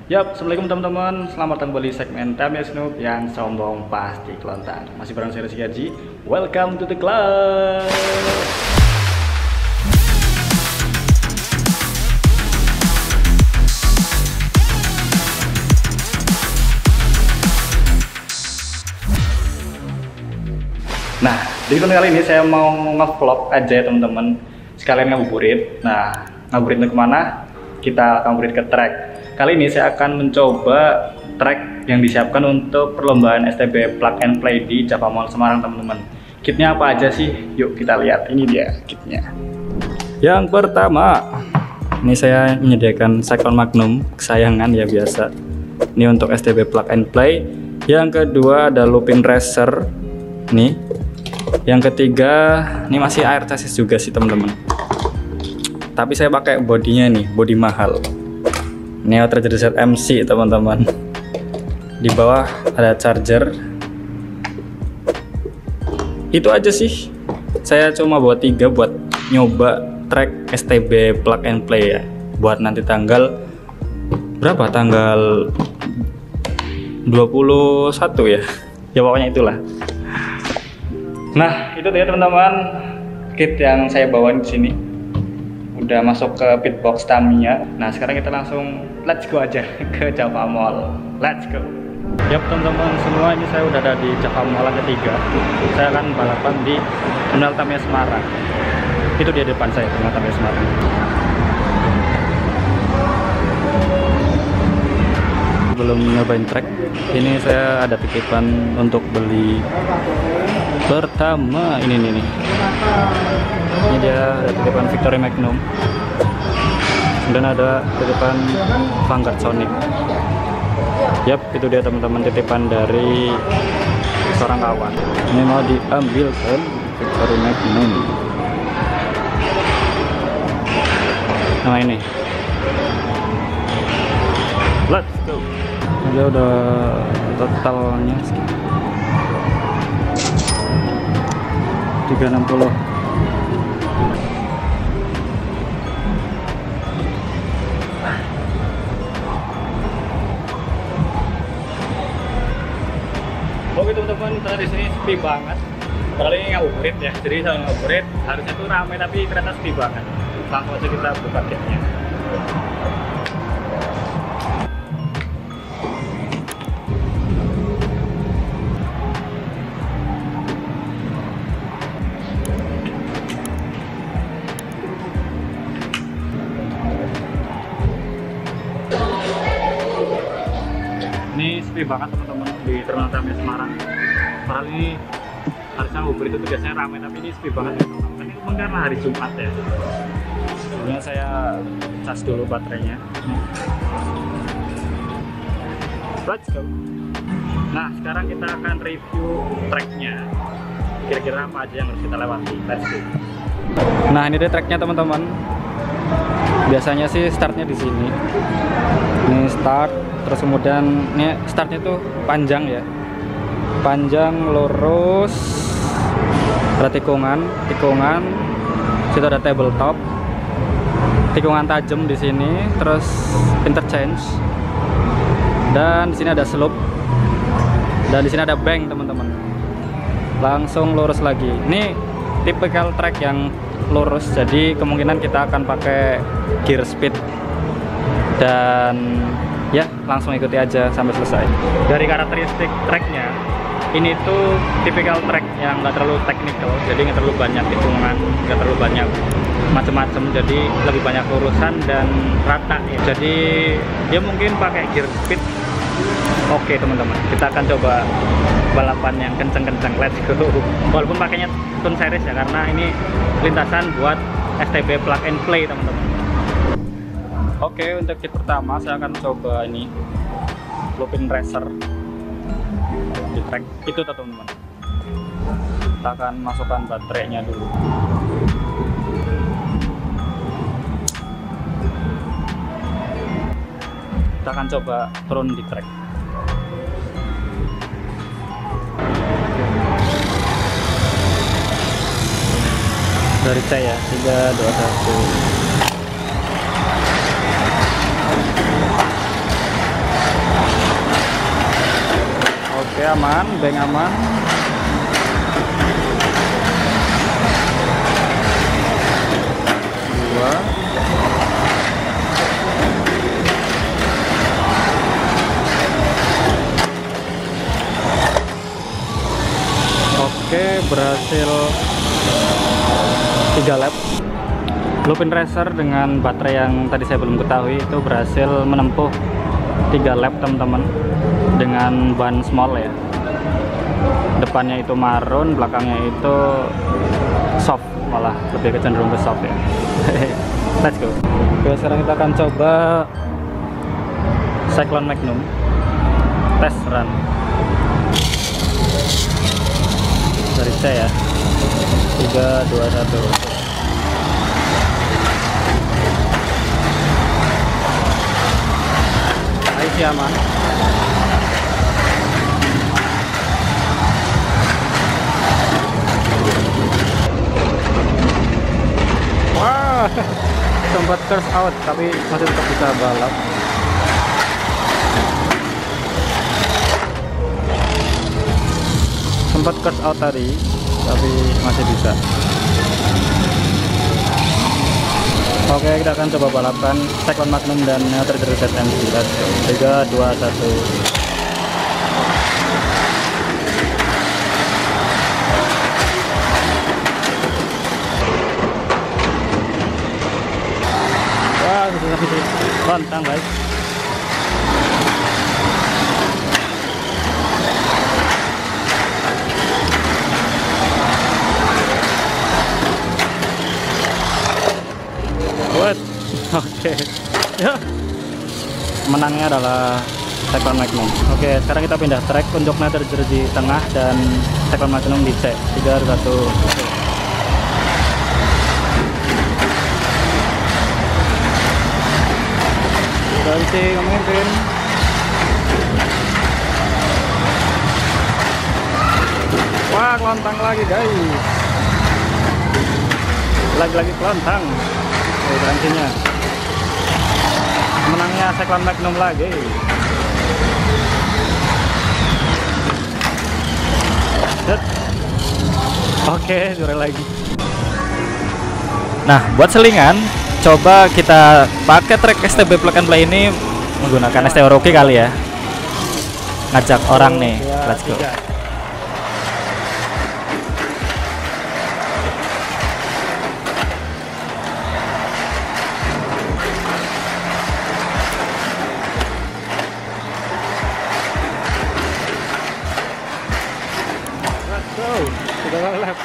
Yap, assalamualaikum teman-teman. Selamat datang kembali di segmen Tamiya Snoop yang sombong pasti kelontar. Masih bareng saya Rizky Haji. Welcome to the club. Nah, di konten kali ini saya mau nge-vlog aja ya teman-teman. Sekalian ngabuburit. Nah, ngabuburitnya kemana? Kita ngabuburit ke track. Kali ini saya akan mencoba track yang disiapkan untuk perlombaan STB Plug and Play di Java Mall Semarang teman-teman. Kitnya apa aja sih? Yuk kita lihat. Ini dia kitnya. Yang pertama, ini saya menyediakan Cyclone Magnum kesayangan ya biasa. Ini untuk STB Plug and Play. Yang kedua ada Lupin Racer. Nih. Yang ketiga, ini masih air chassis juga sih teman-teman. Tapi saya pakai bodinya nih, body mahal. Ini Outrage Reset MC teman-teman. Di bawah ada charger. Itu aja sih. Saya cuma bawa 3 buat nyoba track STB Plug and Play ya. Buat nanti tanggal berapa? Tanggal 21 ya. Ya pokoknya itulah. Nah, itu dia teman-teman. Kit yang saya bawa di sini. Udah masuk ke pitbox Tamiya. Nah sekarang kita langsung let's go aja ke Java Mall. Let's go. Yap teman-teman, semua ini saya udah ada di Java Mall yang ketiga. Saya akan balapan di Terminal Tamiya Semarang. Itu dia depan saya, Terminal Tamiya Semarang. Belum nyobain track, ini saya ada titipan untuk beli pertama ini nih. Ini dia ada titipan Victory Magnum dan ada titipan Vanguard Sonic. Yap, itu dia teman-teman titipan dari seorang kawan. Ini mau diambil kan Victory Magnum. Nah ini, let's go. Dia udah totalnya 360. Oke teman-teman, ternyata di sini sepi banget. Padahal ini ngabuburit ya, jadi saya ngabuburit harusnya tuh ramai tapi ternyata sepi banget. Langsung aja kita buka kitnya. Ini sepi banget teman-teman di Terminal Tamiya Semarang. Padahal ini harusnya ngabuburit itu biasanya ramai, tapi ini sepi banget ya teman-teman. Ini memang karena hari Jumat ya. Sebelumnya saya cas dulu baterainya. Let's go. Nah sekarang kita akan review tracknya. Kira-kira apa aja yang harus kita lewati. Let's go. Nah ini dia tracknya teman-teman. Biasanya sih startnya di sini. Ini start. Terus kemudian ini startnya tuh panjang ya, panjang lurus, ada tikungan, situ ada tabletop, tikungan tajam di sini, terus interchange, dan di sini ada slope, dan di sini ada bank teman-teman. Langsung lurus lagi. Ini tipikal track yang lurus, jadi kemungkinan kita akan pakai gear speed dan ya langsung ikuti aja sampai selesai. Dari karakteristik tracknya, ini tuh tipikal track yang nggak terlalu teknikal, jadi nggak terlalu banyak hitungan, nggak terlalu banyak macam-macam, jadi lebih banyak urusan dan rata ya. Jadi dia mungkin pakai gear speed. Oke teman-teman, kita akan coba balapan yang kenceng-kenceng. Let's go. Walaupun pakainya Tune Series ya, karena ini lintasan buat STB Plug and Play teman-teman. Oke, untuk kit pertama saya akan coba ini Lupin Racer di track itu teman-teman. Kita akan masukkan baterainya dulu. Kita akan coba turun di track. Dari saya 3, 2, 1. aman, bank aman. Dua. Oke, berhasil 3 lap. Lupin Racer dengan baterai yang tadi saya belum ketahui itu berhasil menempuh 3 lap teman-teman, dengan ban small ya. Depannya itu marun, belakangnya itu soft, malah lebih cenderung ke soft ya. Let's go. Oke, sekarang kita akan coba Cyclone Magnum test run dari C ya. 3, 2, 1. Isi aman. Wah, sempat curse out tapi masih tetap bisa balap. Sempat curse out tadi tapi masih bisa. Oke, kita akan coba balapan Cyclone Magnum dan Trader ZMC. 3, 2, 1. Wah, bisa lontang guys. Oke. Ya. Menangnya adalah Cyclone Magnum. Oke, sekarang kita pindah track untuk Nether di tengah dan Cyclone Magnum di C. 3, 2, 1. Ganti memimpin. Wah, kelontang lagi guys. Lagi-lagi kelontang. Gantinya. Menangnya Cyclone Magnum lagi. Oke, juara lagi. Nah, buat selingan, coba kita pakai track STB Plug and Play ini menggunakan ST Oroki kali ya. Ngajak orang nih, let's go. Sudah lap.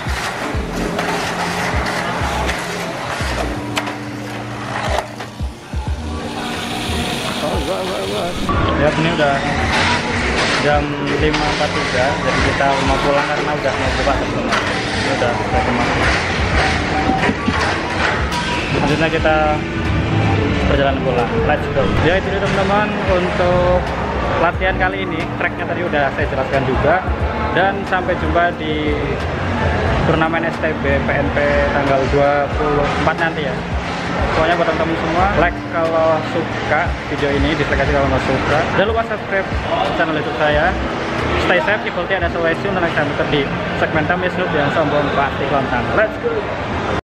Ya, ini udah jam 5.43, jadi kita mau pulang karena udah mau buka sebelum ini udah kemana. Selanjutnya kita perjalanan pulang. Let's go. Ya, itu teman-teman untuk latihan kali ini. Tracknya tadi udah saya jelaskan juga. Dan sampai jumpa di turnamen STB PNP tanggal 24 nanti ya. Pokoknya buat teman-teman semua, like kalau suka video ini, dislike aja kalau nggak suka. Jangan lupa subscribe channel YouTube saya. Stay safe, keep healthy, and as always, see you next time di segmen Tamis Noob yang sombong pasti lontang. Let's go!